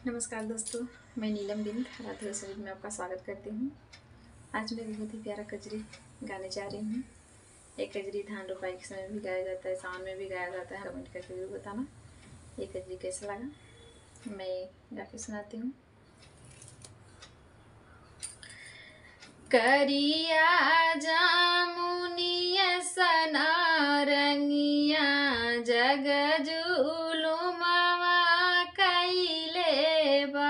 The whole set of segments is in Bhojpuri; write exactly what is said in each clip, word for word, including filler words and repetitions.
नमस्कार दोस्तों, मैं नीलम बिंद राधे रसोई में आपका स्वागत करती हूँ। आज मैं बहुत ही प्यारा कजरी गाने जा रही हूँ। ये कजरी धान रोपाई के समय भी गाया जाता है, सावन में भी गाया जाता है। कमेंट करके जरूर बताना ये कजरी कैसा लगा। मैं गा के सुनाती हूँ। करिया जामुनिया सना रंगिया जग जुलुमवा कैले बा।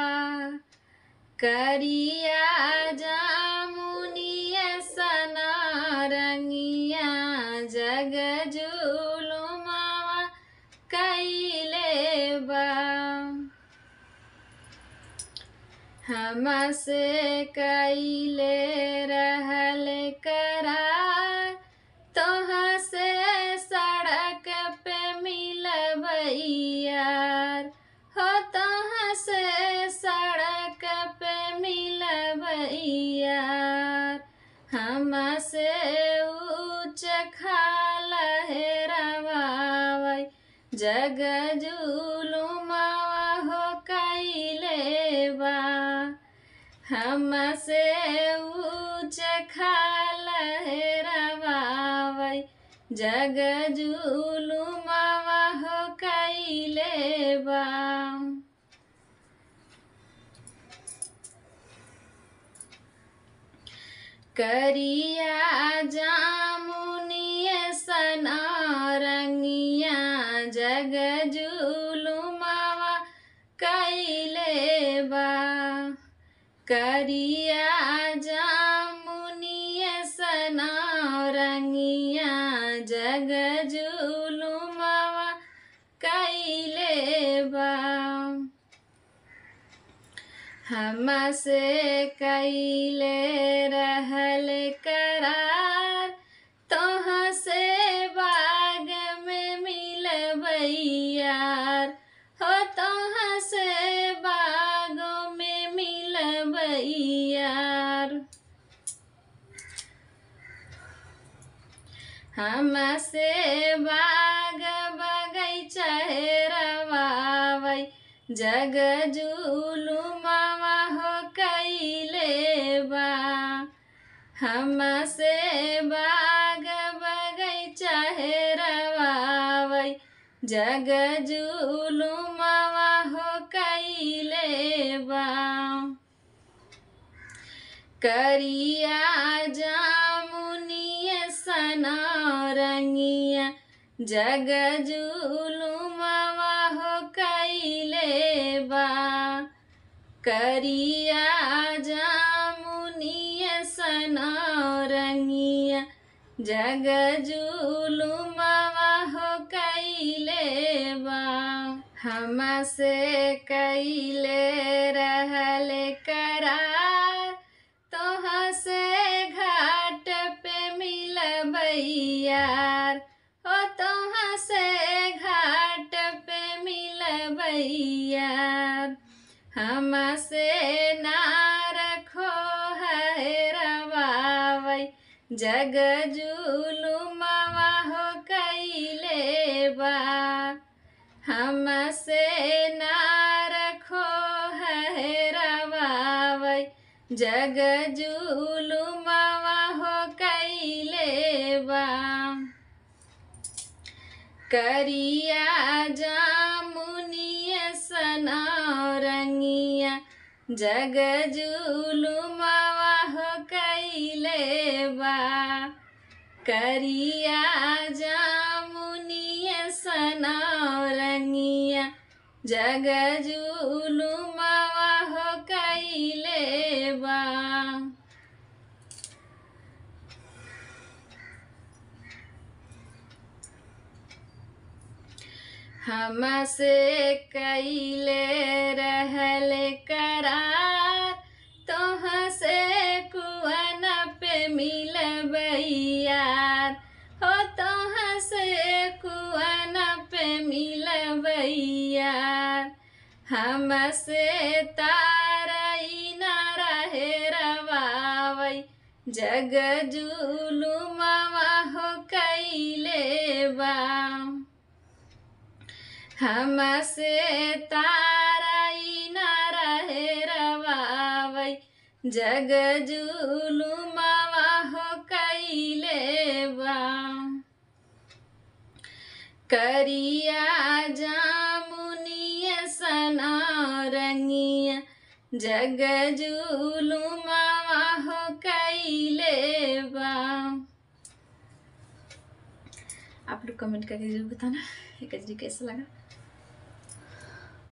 करिया जामुनिया सना रंगिया जग जुलुमवा कैले बा। हमसे कैले रहल करार तोहाँ से सड़क पे मिलबैयार हो। तोहाँ से सड़क पे मिलबैयार हमसे ऊँच खाल हेरवावै जग जुलुमवा हो कैले बा। हमसे ऊँच खाल हेरवावै जग जुलुमवा हो कैले बा। करिया जामुनिया सना रंगिया जग जुलुमवा कैले बा। करिया जामुनिया सना रंगिया जग जुलुमवा कैले बा। हमसे कैले रहल करार तोहाँ से बाग में मिलबैयार हो। तोहाँ से बागों में मिलबैयार हमसे बाग बगैचा हेरवावै जग जुलुमवा हो कैले बा। हमसे बाग बगैचा हेरवावै जग जुलुमवा हो कैले बा। करिया जामुनिया सना रंगिया जग जुलुमवा हो कैले बा। करिया जामुनिया सना रंगिया जग जुलुमवा हो कैले बा। हमसे कैले रहल करार तोहाँ से घाट पे मिलबैयार हो। तोहाँ से घाट पे मिलबैयार हमसे ना रखो हेरवावै जग जुलुमवा हो कैले बा। हमसे ना रखो हेरवावै जग जुलुमवा हो कैले बा। करिया जामुनिया सना रंगिया जग जुलुमवा हो कैले बा। करिया जामुनिया सना रंगिया जग जुलुमवा हो कैले बा। हमसे कैले रहल करार तोहाँ से कुआन पे मिलबैयार हो। तोहाँ से कुआन पे मिलबैयार हमसे तारई ना हेरवावै जग जुलुमवा हो कैले बा। हमसे ताराई न जग जुलुमवा हो कइले बा करिया जामुनिया सना रंगिया जग जुलुमवा हो कइले बा। आप लोग कमेंट करके जरूर बताना ये कजरी कैसा लगा।